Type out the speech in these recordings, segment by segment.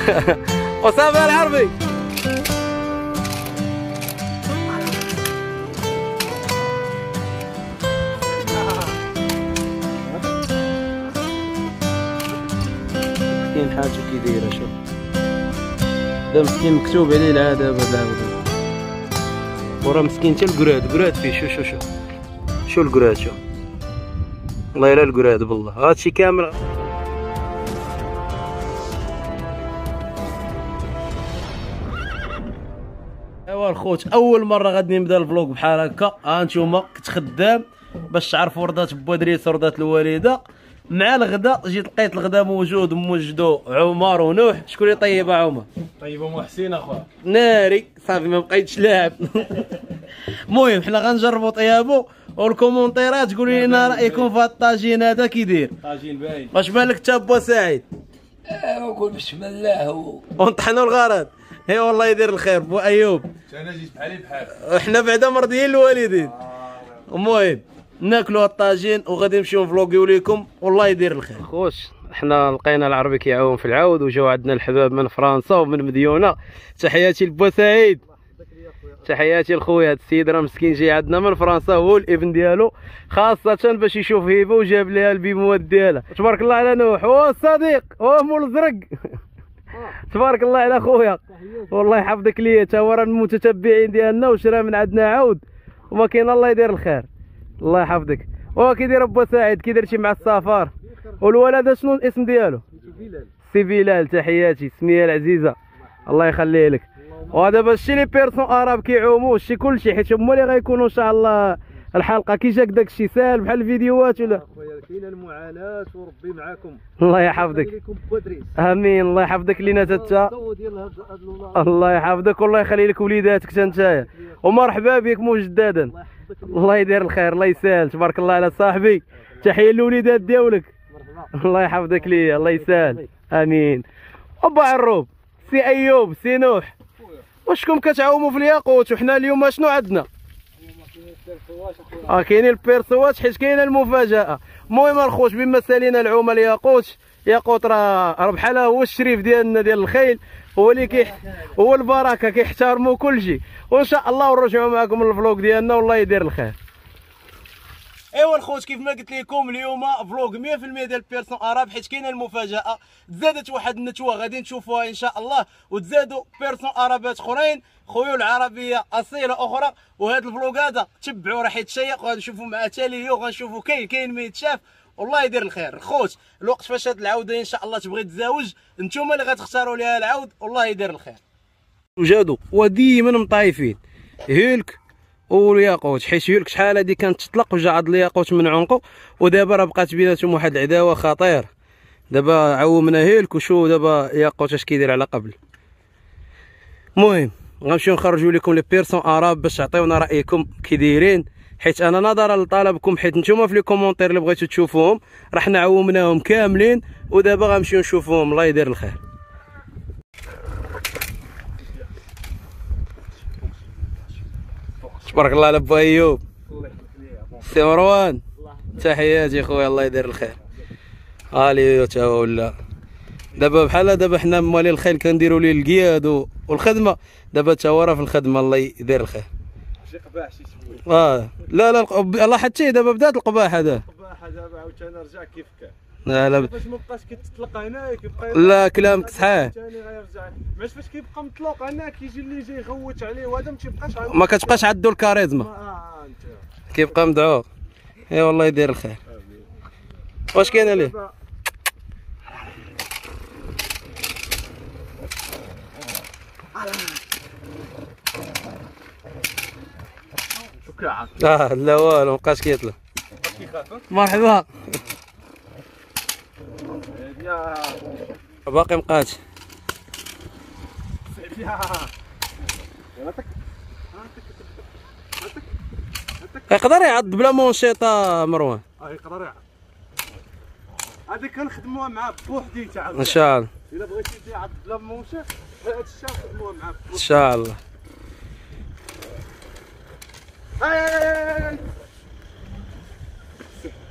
أسامة العربي. مسكين حاجة كي دايرة شوف. دا مسكين مكتوب عليه العذاب هذا العود. وراه مسكين تا الكراد فيه. شو الكراد شو. والله الا الكراد بالله هادشي كامل. ايوا الخوت اول مره غادي نبدا الفلوق بحال هكا. ها نتوما كنت خدام باش تعرفوا رضات بوادريس ورضات الوالده. مع الغدا جيت لقيت الغدا موجدو عمر ونوح. شكون اللي طيبه عمر؟ طيبه محسن اخويا ناري صافي ما بقيتش لاعب. المهم حنا غنجربوا طيابو والكومونتيرات تقولوا لنا رايكم في هذا الطاجين هذا كي داير. طاجين باين. واش بالك انت با سعيد؟ وقول بسم الله ونطحنوا الغرض. اي والله يدير الخير بو ايوب. انا جيت بحال حنا بعدا مرضيين الوالدين. المهم ناكلوا الطاجين وغادي نمشيو نفلوغيو ليكم والله يدير الخير. خوش حنا لقينا العربي كيعاون في العود وجاو عندنا الحباب من فرنسا ومن مديونه. تحياتي لبو سعيد. تحياتي لخويا هاد السيد راه مسكين جاي عندنا من فرنسا هو الابن ديالو خاصة باش يشوف هيبه وجاب ليها البيموات ديالها. تبارك الله على نوح. او الصديق او مول الزرق. تبارك الله على خويا والله يحفظك ليا تا هو راه من المتتبعين ديالنا وشرا من عندنا عود وما كاين الله يدير الخير. الله يحفظك. وكي داير با سعيد كي درتي مع السفر والولد شنو الاسم ديالو؟ سي بلال. تحياتي سميه العزيزه الله يخليه لك. ودابا شتي لي بيرسون اراب كيعوموا شتي كلشي حيت هما اللي غيكونوا ان شاء الله الحلقه. كي جاك داكشي ساهل بحال الفيديوهات ولا؟ اخويا كاينه المعاناه وربي معاكم. الله يحفظك. امين. الله يحفظك لينا حتى. الله يحفظك والله يخلي لك وليداتك حتى نتايا ومرحبا بك مجددا. الله يدير الخير الله يسهل. تبارك الله على صاحبي. تحيه للوليدات ديالك. الله يحفظك ليا الله يسهل. امين. ابا عروب سي ايوب سي نوح واشكم كتعاوموا في الياقوت وحنا اليوم شنو عندنا؟ كاينين البيرسوات حيت كاينه المفاجاه. المهم الخوت بما سالينا العومه الياقوت. ياقوت راه بحال هو الشريف ديالنا ديال الخيل هو اللي هو البركه كيحترموا كلشي. وان شاء الله ونرجعوا معكم الفلوق ديالنا والله يدير الخير. ايوا الخوت كيف ما قلت لكم اليوم فلوق 100% ديال بيرسون اراب حيت كاينه المفاجاه. تزادت واحد النتوه غادي نشوفوها ان شاء الله وتزادوا بيرسون ارابات اخرين خيول عربيه اصيله اخرى. وهذا الفلوق هذا تبعوا راه يتشيق وغادي نشوفوا مع تاليه وغنشوفوا كاين ما يتشاف والله يدير الخير. الخوت الوقت فاش هاد العوده ان شاء الله تبغي تزاوج نتوما اللي غتختاروا ليها العود والله يدير الخير. وجادوا وديما مطايفين هيلك والياقوت حيت هيلك شحال هادي كانت تطلق وجا عض الياقوت من عنقه ودابا راه بقات بيناتهم واحد العداوه خطير. دابا عومنا هيلك وشو دابا ياقوت اش كيدير على قبل. المهم غنمشيو نخرجوا لكم لي بيرسون اراب باش تعطيونا رايكم كي دايرين حيت انا نظرا لطلبكم حيت نتوما في لي كومونتير اللي بغيتو تشوفوهم راه حنا عومناهم كاملين ودابا غنمشيو نشوفوهم الله يدير الخير. تبارك الله على با ايوب. سي مروان تحياتي خويا الله يدير الخير. الي تا ولا دابا بحال دابا حنا موالي الخيل كنديروا ليه القياد والخدمه دابا تا هو راه في الخدمه الله يدير الخير. شي قباح شي سويت. لا الله حتى دابا بدات القباح هذا. القباح دابا عاوتاني رجع كيف كان. لا فاش ما بقاش كتطلق هنا كيبقى. لا كلامك صحيح. ثاني غيرجع معليش فاش كيبقى مطلوق هنا كيجي اللي جاي يغوت عليه وهذا ما تيبقاش عنده. ما كتبقاش عنده الكاريزما. انت كيبقى مدعوق. اي والله يدير الخير. واش كاين عليه؟ لا والو مابقاش كيطلع. مرحبا. باقي مقاتل. يقدر يعض بلا مونشيطه مروان. يقدر يعض. هذيك كنخدموها معاه بوحديتها ان شاء الله. الا بغيتي تعض بلا مونشيط هذا الشيء نخدموها معاه ان شاء الله.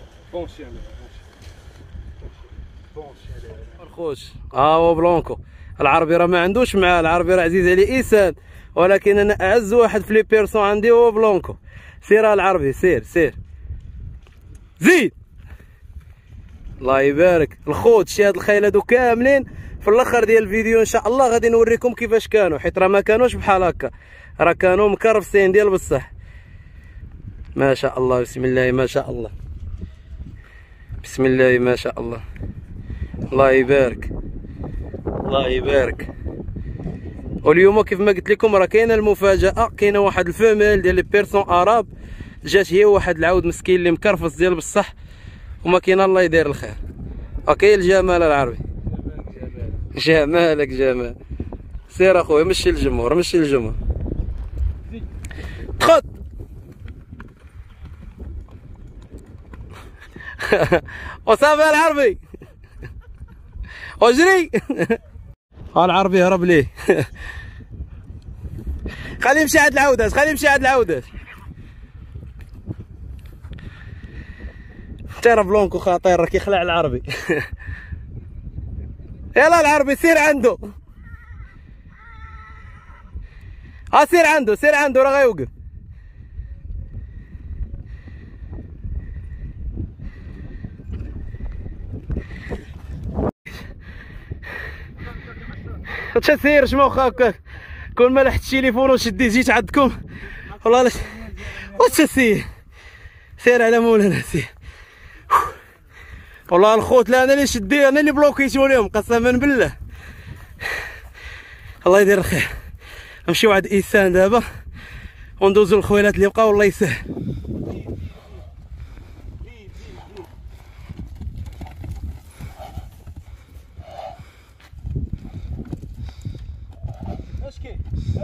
بونشي الخوش ها هو بلونكو العربي راه ما عندوش معاه، العربي راه عزيز عليه إيسان، ولكن انا اعز واحد في لي بيرسون عندي هو بلونكو. سير العربي سير سير زيد. الله يبارك الخوت. شي هاد الخيل هادو كاملين في الاخر ديال الفيديو ان شاء الله غادي نوريكم كيفاش كانوا، حيت راه ما كانوش بحال هكا، راه كانوا مكرفسين ديال بصح. ما شاء الله بسم الله ما شاء الله بسم الله ما شاء الله. الله يبارك الله يبارك. واليوم كيف ما قلت لكم راه كاينه المفاجاه، كاينه واحد الفيميل ديال لي بيرسون اراب جات هي واحد العود مسكين اللي مكرفس ديال بصح وما كاينه. الله يدير الخير. اوكي الجمال العربي جمالك جمال. سير اخويا مشي الجمهور مشي الجمهور. خد وصافي العربي واجري. العربي هرب ليه. خليه يمشي عند العودات خليه يمشي عند العودات. ترى بلونكو خطير راه كيخلع العربي. يلا العربي سير عنده سير عنده سير عنده راه غيوقف. سير شمو خاك كون ما لحت التليفون وشدي جيت عندكم والله لا سير سير على مولانا سير. والله الخوت لا انا اللي شدي انا اللي بلوكيتو لهم قسما بالله. الله يدير الخير. نمشيو عند إيسان دابا وندوزو الخويلات اللي بقاو. الله يسهل. اش كاين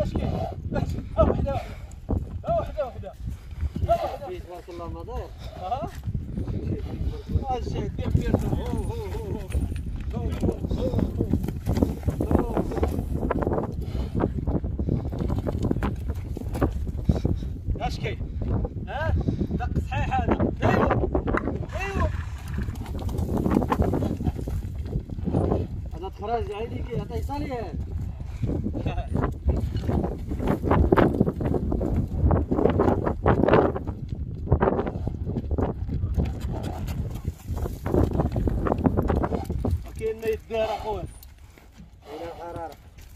وحده وحده تبارك الله ما داير. الشيء كيف اش كاين دق صحيح هذا. ايوا هذا تخرج عينيك يعطي صالح. كاين ما يدار اخويا الى الحراره.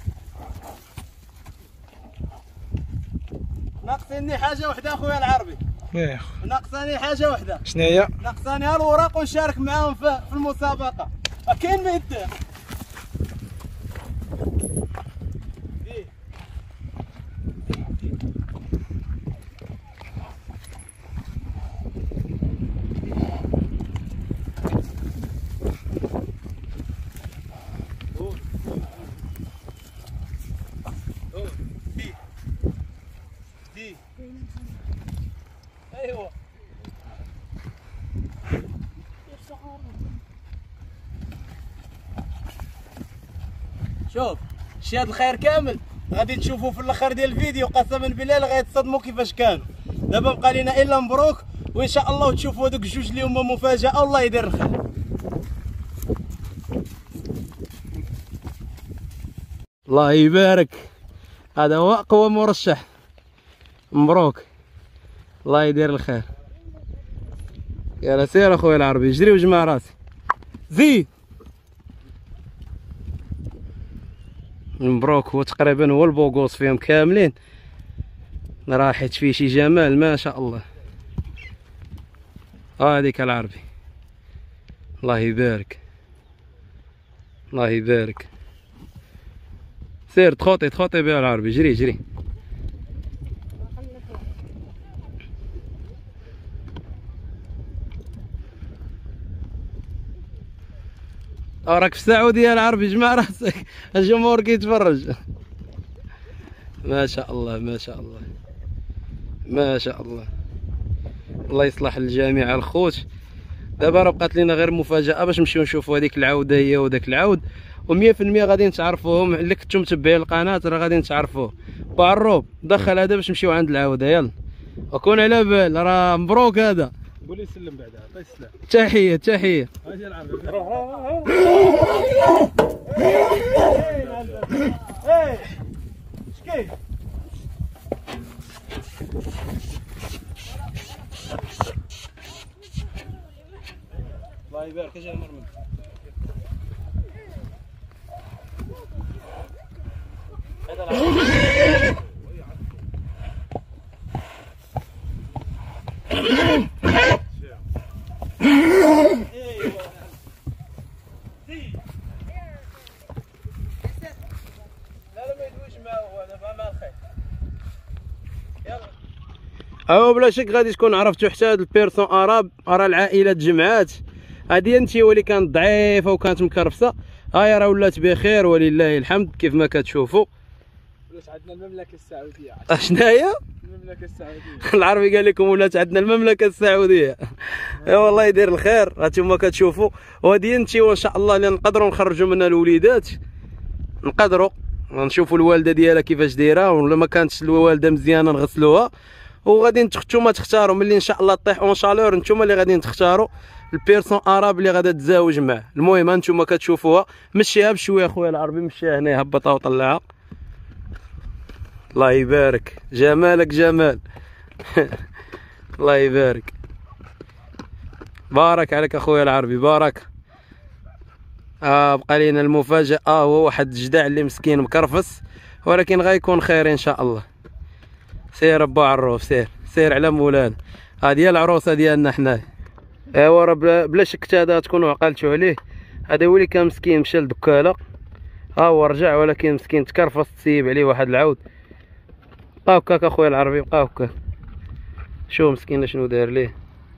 ناقصني حاجه وحده اخويا العربي. ناقصاني حاجه وحده. شنو هي؟ ناقصاني الوراق ونشارك معاهم في المسابقه. كاين ما يدار. ايوا شوف شي هاد الخير كامل غادي تشوفوا في الاخر ديال الفيديو. قسما بالله غيتصدموا كيفاش كانوا. دابا بقى لينا الا مبروك وان شاء الله تشوفوا هذوك الجوج اللي هما مفاجاه. الله يدير الخير. الله يبارك. هذا هو اقوى مرشح. مبروك الله يدير الخير. يلا سير اخويا العربي جري وجمع راسي زيد. مبروك. هو تقريبا هو البوغوس فيهم كاملين راحت فيه شي جمال ما شاء الله. هذيك العربي الله يبارك الله يبارك. سير تخوطي بها العربي جري جري. راك في السعودية العربي جمع راسك الجمهور كيتفرج. ما شاء الله ما شاء الله ما شاء الله. الله يصلح الجميع الخوت. دابا راه بقات لينا غير مفاجأة باش نمشيو نشوفوا هذيك العودة هي وداك العود و100% غادي نتعرفوهم. اللي كنتو متبعين القناة راه غادي نتعرفوه. بعروب دخل هذا باش نمشيو عند العودة. يلا وكون على بال راه مبروك هذا قول لي سلم بعدا عطيه السلام. تحيه تحيه. اجي العب. شكي الله يبارك. اجي المرمى. او بلا شك غادي تكون عرفتو حتى هاد البيرسون اراب. راه العائله تجمعات، هادي انت هو اللي كانت ضعيفه وكانت مكرفسه، هاي راه ولات بخير ولله الحمد كيف ما كتشوفوا. ولات عندنا المملكه السعوديه. اشناهي؟ المملكه السعوديه. العربي قال لكم ولات عندنا المملكه السعوديه. اي والله يدير الخير. هانتوما كتشوفوا، وهادي انت وان شاء الله اللي نقدروا نخرجوا منها الوليدات، نقدروا نشوفوا الوالده ديالها كيفاش دايره، ولا ما كانتش الوالده مزيانه نغسلوها، وغادي نتوما تختاروا ملي ان شاء الله طيح اون شالور. نتوما اللي غادي تختاروا البيرسون اراب اللي غادا تزاوج معاه. المهم هانتوما كتشوفوها. مشيها بشويه خويا العربي، مشيها هنا، هبطها وطلعها. الله يبارك، جمالك جمال. الله يبارك، بارك عليك اخويا العربي، بارك. بقى لينا المفاجاه. هو واحد الجدع اللي مسكين مكرفس، ولكن غيكون خير ان شاء الله. سير ابو عروف، سير على مولانا. هذه هي العروسه ديالنا حنايا. ايوا راه بلا شك حتى هذا تكونوا عقلتوا عليه. هذا هو اللي كان مسكين مشى للدكاله، هو رجع، ولكن مسكين تكرفس، تسيب عليه واحد العود. بقى هكاك اخويا العربي، بقى هكاك. شوف مسكين شنو داير ليه،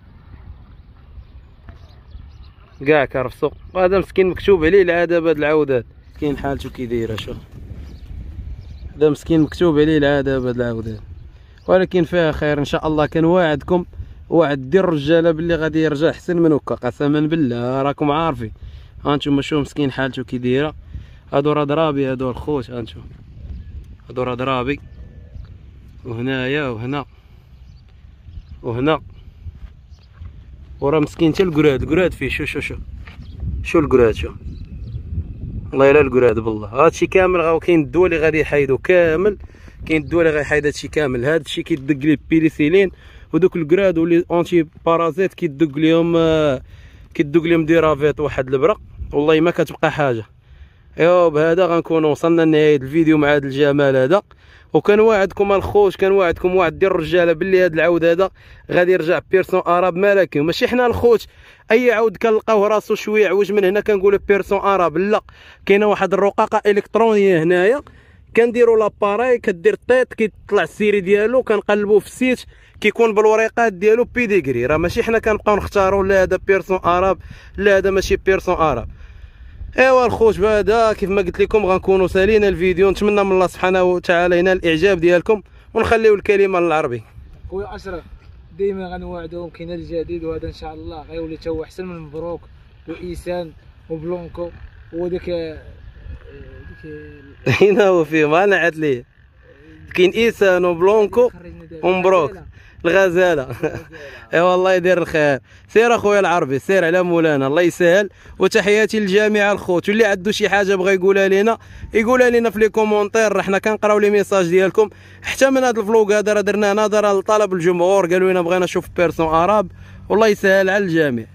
كاع كرفسو. وهذا مسكين مكتوب عليه العذاب. هاد العودات مسكين حالته كي دايره. شوف هذا مسكين مكتوب عليه العذاب هاد العودات، ولكن فيها خير ان شاء الله. كنواعدكم وعد ديال الرجاله باللي غادي يرجع احسن من هكا، قسما بالله راكم عارفين. هانتوما شوف مسكين حالته كي دايره. هادو راه ضرابي، هادو الخوت، هانتوما هادو راه ضرابي، وهنايا وهنا وهنا، وراه مسكين حتى الكراد فيه. شو الكراد، شو والله الا الكراد بالله. هادشي كامل غاو كاين الدواء اللي غادي يحيدو كامل، كاين الدواء اللي غيحيد هادشي كامل. هادشي كيدق ليه بيليسيلين، ودوك الكراد ولي اونتي بارازيت كيدق ليهم ديرافيت واحد البرق، والله ما كتبقى حاجه. ايوا بهذا غنكونوا وصلنا لنهايه الفيديو مع هذا الجمال هذا. وكنواعدكم الخوت، كنواعدكم واحد ديال الرجاله باللي هذا العود هذا غادي يرجع بيرسون اراب ملكي. ماشي حنا الخوت اي عود كنلقاوه راسو شويه عوج من هنا كنقولوا بيرسون اراب، لا، كاينه واحد الرقاقه الكترونيه هنايا كنديروا لاباراي، كدير طيط كيطلع السيري ديالو، كنقلبوه في السيت كيكون بالوريقات ديالو بيديغري. راه ماشي حنا كنبقاو نختاروا لا هذا بيرسون اراب لا هذا ماشي بيرسون اراب. ايوا الخوت بهذا كيف ما قلت لكم غنكونوا سالينا الفيديو. نتمنى من الله سبحانه وتعالى ينال الاعجاب ديالكم، ونخليو الكلمه للعربي. خويا اشرف ديما غنوعدوهم كاين الجديد، وهذا ان شاء الله غيولي تا هو احسن من مبروك وايسان وبلونكو وديك هنا هو فيه ما نعت ليه. كاين ايسان وبلونكو ومبروك الغزاله. اي والله يدير الخير. سير اخويا العربي، سير على مولانا، الله يسهل. وتحياتي للجميع الخوت، واللي عنده شي حاجه بغى يقولها لنا في لي كومونتير، راه حنا كنقراو لي ميساج ديالكم. حتى من هذا الفلوق هذا راه درناه نظرا لطلب الجمهور، قالوا لنا بغينا نشوف بيرسون اراب، والله يسهل على الجميع.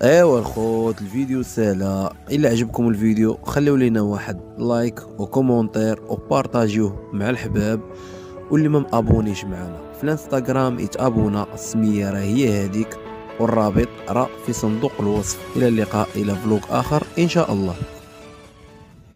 ايوا الخوت الفيديو سهله. الا عجبكم الفيديو خليو لينا واحد لايك وكومونتير وبارطاجيوه مع الحباب، واللي ما مابونيش معنا في الانستغرام يتابونا، السميه راه هي هذيك والرابط راه في صندوق الوصف. الى اللقاء الى فلوق اخر ان شاء الله.